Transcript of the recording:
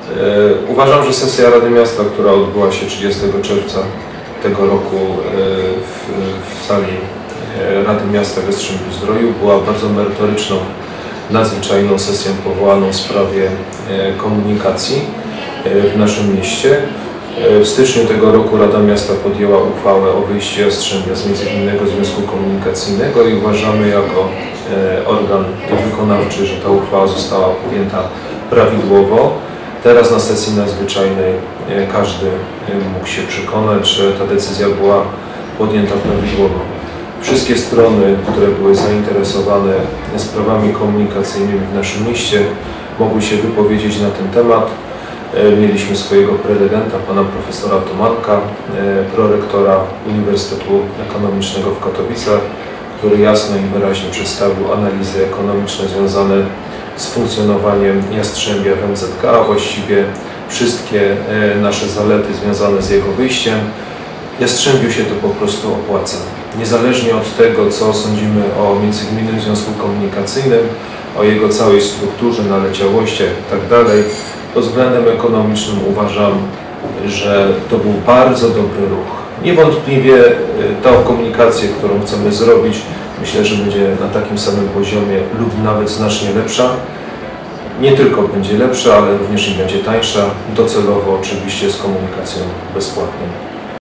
Uważam, że sesja Rady Miasta, która odbyła się 30 czerwca tego roku w sali Rady Miasta w Jastrzębiu-Zdroju była bardzo merytoryczną, nadzwyczajną sesją powołaną w sprawie komunikacji w naszym mieście. W styczniu tego roku Rada Miasta podjęła uchwałę o wyjściu Jastrzębia z Międzygminnego Związku Komunikacyjnego i uważamy jako organ wykonawczy, że ta uchwała została podjęta prawidłowo. Teraz na sesji nadzwyczajnej każdy mógł się przekonać, że ta decyzja była podjęta prawidłowo. Wszystkie strony, które były zainteresowane sprawami komunikacyjnymi w naszym mieście, mogły się wypowiedzieć na ten temat. Mieliśmy swojego prelegenta, pana profesora Tomanka, prorektora Uniwersytetu Ekonomicznego w Katowicach, który jasno i wyraźnie przedstawił analizy ekonomiczne związane z funkcjonowaniem Jastrzębia w MZK, a właściwie wszystkie nasze zalety związane z jego wyjściem. Jastrzębiu się to po prostu opłaca. Niezależnie od tego, co sądzimy o Międzygminnym Związku Komunikacyjnym, o jego całej strukturze, naleciałościach itd., pod względem ekonomicznym uważam, że to był bardzo dobry ruch. Niewątpliwie ta komunikacja, którą chcemy zrobić, myślę, że będzie na takim samym poziomie lub nawet znacznie lepsza. Nie tylko będzie lepsza, ale również i będzie tańsza, docelowo oczywiście z komunikacją bezpłatną.